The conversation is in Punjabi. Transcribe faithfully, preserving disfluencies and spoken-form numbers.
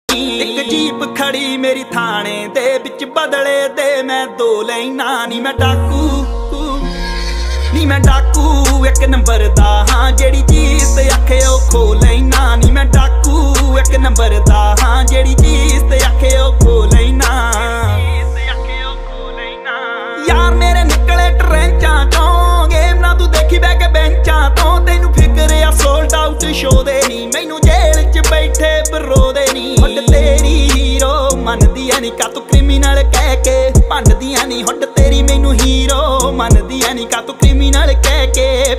ਵੇਖੀ। ਇੱਕ ਜੀਪ ਖੜੀ ਮੇਰੀ ਥਾਣੇ ਦੇ ਵਿੱਚ, ਬਦਲੇ ਦੇ ਮੈਂ ਦੋ ਲੈਣਾ। ਨੀ ਮੈਂ ਡਾਕੂ ਨੀ ਮੈਂ ਡਾਕੂ ਇੱਕ ਨੰਬਰ ਦਾ ਹਾਂ, ਜਿਹੜੀ ਚੀਜ਼ ਤੇ ਆਖੇ ਉਹ ਖੋ ਲੈਣਾ। ਨੀ ਮੈਂ ਡਾਕੂ ਇੱਕ ਨੰਬਰ ਦਾ ਹਾਂ, ਜਿਹੜੀ ਚੀਜ਼ ਤੇ ਆਖੇ ਉਹ ਖੋ ਲੈਣਾ। ਯਾਰ ਮੇਰੇ ਨਿਕਲੇ ਟਰੈਂਚਾਂ ਚੋਂ, ਗੇਮ ਨਾ ਤੂੰ ਦੇਖੀ ਬਹਿ ਕੇ ਬੈਂਚਾਂ ਤੋਂ। ਤੈਨੂੰ ਫਿਕਰ ਆ ਸੋਲਡ ਆਊਟ ਸ਼ੋ ਦੇ ਨੀ, ਮੈਨੂੰ ਜੇਲ੍ਹ ਚ ਬੈਠੇ ਬਰੋ ਦੇ ਨੀ। ਹੁੱਡ ਤੇਰੀ ਹੀਰੋ ਮੰਨਦੀਆਂ ਨੀ, ਕਾ ਤੂੰ ਕ੍ਰਿਮੀਨਲ ਕਹਿ ਕੇ ਭੰਡਦੀਆਂ ਨੀ। ਹੁੱਡ ਤੇਰੀ ਮੈਨੂੰ ਹੀਰੋ ਮੰਨਦੀਆਂ ਨੀ, ਕਾ ਤੂੰ ਕ੍ਰਿਮੀਨਲ ਕਹਿ ਕੇ